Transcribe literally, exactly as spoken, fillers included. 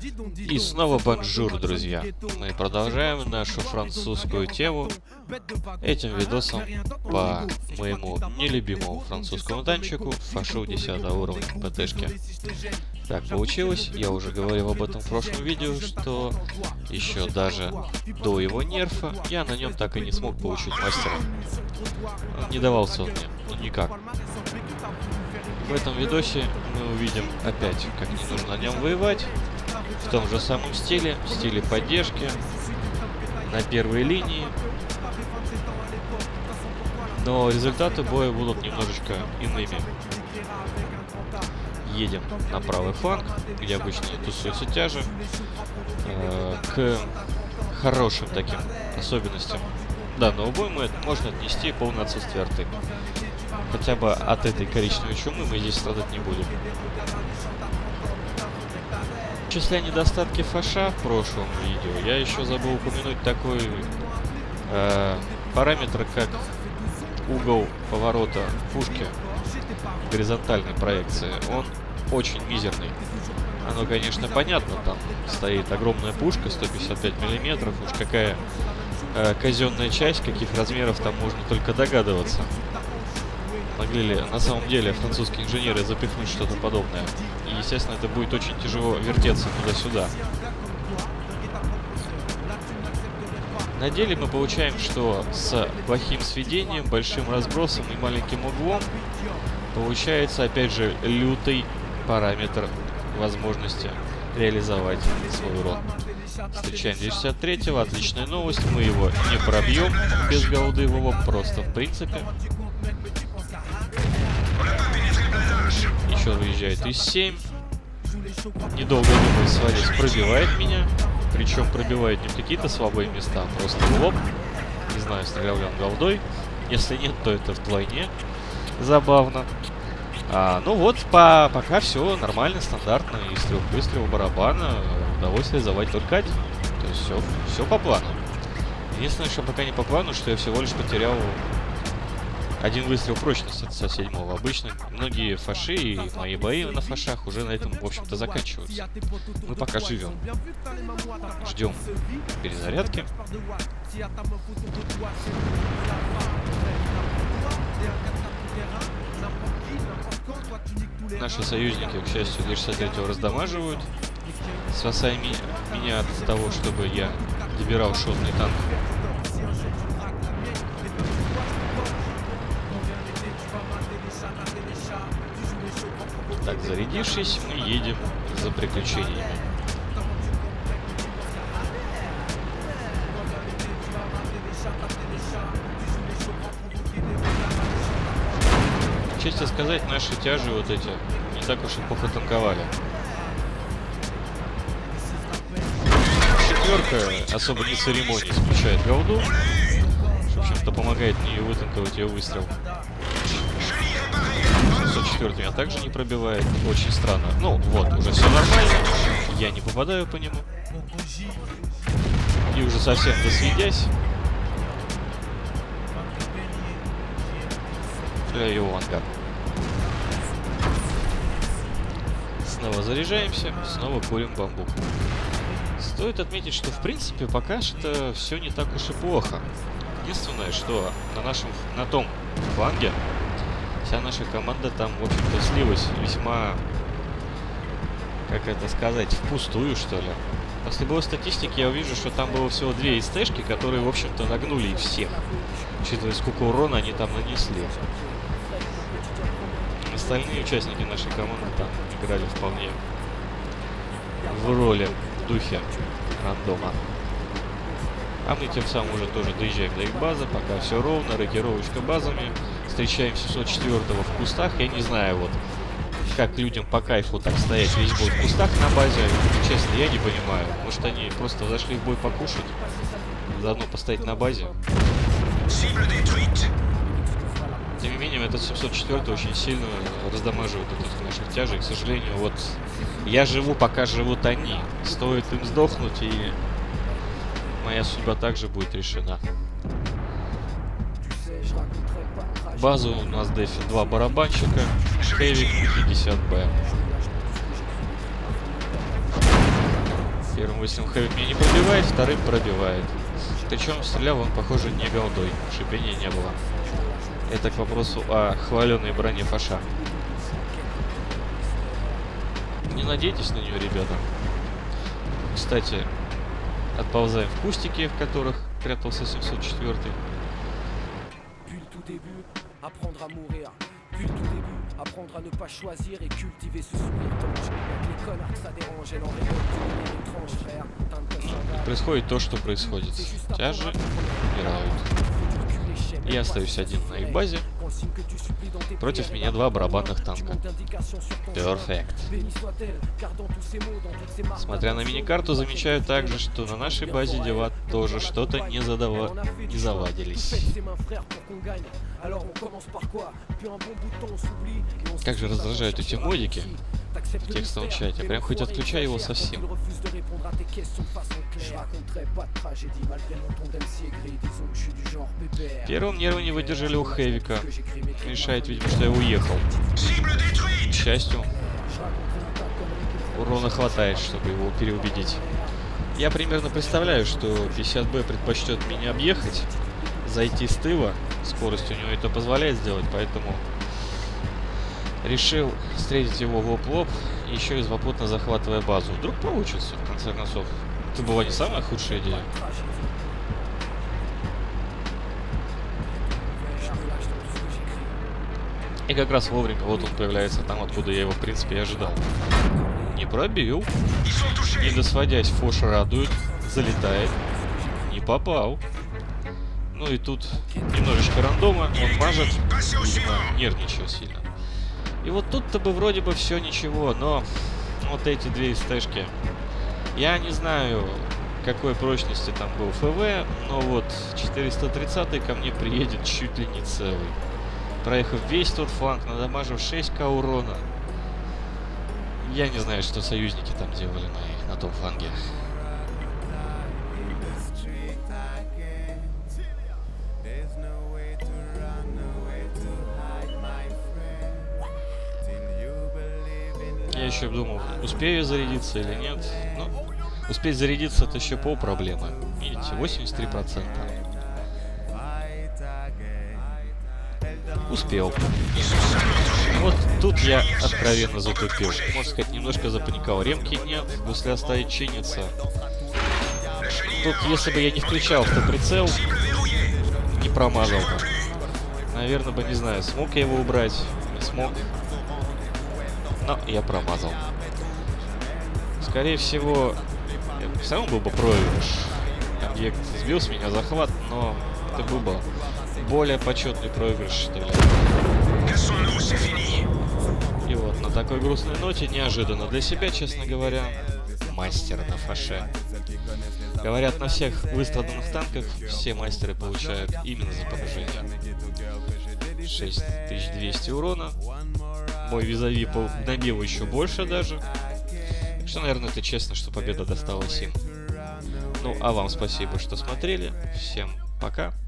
И снова бонжур, друзья. Мы продолжаем нашу французскую тему этим видосом по моему нелюбимому французскому танчику Фашу десятого уровня ПТшки. Так получилось, я уже говорил об этом в прошлом видео, что еще даже до его нерфа я на нем так и не смог получить мастера. Не давался он мне, ну никак. В этом видосе мы увидим опять, как не нужно на нем воевать, в том же самом стиле, в стиле поддержки, на первой линии. Но результаты боя будут немножечко иными. Едем на правый фланг, где обычно тусуются тяжи, э, к хорошим таким особенностям данного боя мы можно отнести полное отсутствие арты. Хотя бы от этой коричневой чумы мы здесь страдать не будем. Числя недостатки Фаша в прошлом видео, я еще забыл упомянуть такой э, параметр, как угол поворота пушки горизонтальной проекции. Он очень мизерный. Оно, конечно, понятно, там стоит огромная пушка, сто пятьдесят пять миллиметров, уж какая э, казенная часть, каких размеров там можно только догадываться. Могли ли на самом деле французские инженеры запихнуть что-то подобное? И, естественно, это будет очень тяжело вертеться туда-сюда. На деле мы получаем, что с плохим сведением, большим разбросом и маленьким углом получается, опять же, лютый параметр возможности реализовать свой урон. Встречаем двести шестьдесят третьего, отличная новость, мы его не пробьем без голды его, просто в принципе. Еще выезжает ИС семь. Недолго думает, свалить, пробивает меня. Причем пробивает не в какие-то слабые места, а просто в лоб. Не знаю, стрелял ли он голдой. Если нет, то это вдвойне забавно. А, ну вот, по, пока все нормально, стандартно. Из трех выстрелов барабана удалось реализовать только один. То есть все, все по плану. Единственное, что пока не по плану, что я всего лишь потерял один выстрел прочности со седьмого. Обычно многие фаши и мои бои на фашах уже на этом, в общем-то, заканчиваются. Мы пока живем. Ждем перезарядки. Наши союзники, к счастью, двести шестьдесят третьего раздамаживают, спасая ми меня от того, чтобы я добирал шотный танк. Так, зарядившись, мы едем за приключениями. Честно сказать, наши тяжи вот эти не так уж и плохо танковали. Четверка особо не церемонясь включает голду, в общем-то помогает мне вытанковать ее выстрел. семьсот четыре меня также не пробивает, очень странно. Ну вот, уже все нормально, я не попадаю по нему. И уже совсем досведясь, стреляю его в ангар. Снова заряжаемся, снова курим бамбук. Стоит отметить, что в принципе пока что все не так уж и плохо. Единственное, что на нашем, на том фланге вся наша команда там, в общем-то, слилась весьма, как это сказать, впустую, что ли. После было статистики, я увижу, что там было всего две СТшки, которые, в общем-то, нагнули их всех, учитывая, сколько урона они там нанесли. Остальные участники нашей команды там играли вполне в роли, в духе рандома. А мы тем самым уже тоже доезжаем до их базы, пока все ровно, рокировочка базами. Встречаем семьсот четвёртого в кустах. Я не знаю, вот, как людям по кайфу так стоять весь бой в кустах на базе. Честно, я не понимаю. Может, они просто зашли в бой покушать, заодно постоять на базе. Тем не менее, этот семьсот четвёртый очень сильно раздамаживает этих наших тяжей. К сожалению, вот я живу, пока живут они. Стоит им сдохнуть, и моя судьба также будет решена. Базу у нас дефит два барабанщика, Хэвик и пятьдесят Б. Первым выстрелом Хэви меня не пробивает, вторым пробивает. Причем стрелял он, похоже, не голдой. Шипения не было. Это к вопросу о хваленой броне Фаша. Не надейтесь на нее, ребята. Кстати, отползаем в кустики, в которых прятался семьсот четвёртый. Происходит то, что происходит. Тяжи умирают. Я остаюсь один на их базе. Против меня два барабанных танка. Перфект. Смотря на миникарту, замечаю также, что на нашей базе дела тоже что-то не, задава... не завадились. Как же раздражают эти модики в текстовом чате. Прям хоть отключай его совсем. Первым нервы не выдержали у Хэвика. Решает, видимо, что я уехал. К счастью, урона хватает, чтобы его переубедить. Я примерно представляю, что пятьдесят бэ предпочтет меня объехать, зайти с тыла. Скорость у него это позволяет сделать, поэтому решил встретить его в лоб-лоб, еще и свободно захватывая базу. Вдруг получится, в конце концов. Это была не самая худшая идея. И как раз вовремя вот он появляется там, откуда я его, в принципе, и ожидал. Не пробил. Не досводясь, Фош радует. Залетает. Не попал. Ну и тут немножечко рандома. Он мажет. Видимо, нервничал сильно. И вот тут-то бы вроде бы все ничего, но вот эти две стежки. Я не знаю, какой прочности там был ФВ, но вот четыреста тридцатый ко мне приедет чуть ли не целый. Проехав весь тот фланг, надамажив шесть ка урона. Я не знаю, что союзники там делали на, на том фланге. Я еще думал, успею зарядиться или нет. Ну, успеть зарядиться — это еще пол проблемы. Видите, восемьдесят три процента. Успел. Вот тут я откровенно затупил. Можно сказать, немножко запаниковал. Ремки нет, гусля стоит, чинится. Тут, если бы я не включал автоприцел, не промазал бы. Наверное бы, не знаю, смог я его убрать, не смог. Но я промазал. Скорее всего, все равно был бы проигрыш. Объект сбил с меня захват, но это был бы более почетный проигрыш, что ли. И вот на такой грустной ноте, неожиданно для себя, честно говоря, мастер на Фаше. Говорят, на всех выстраданных танках все мастеры получают именно за поражение. шесть тысяч двести урона. Мой визави набил еще больше даже. Так что, наверное, это честно, что победа досталась им. Ну, а вам спасибо, что смотрели. Всем пока.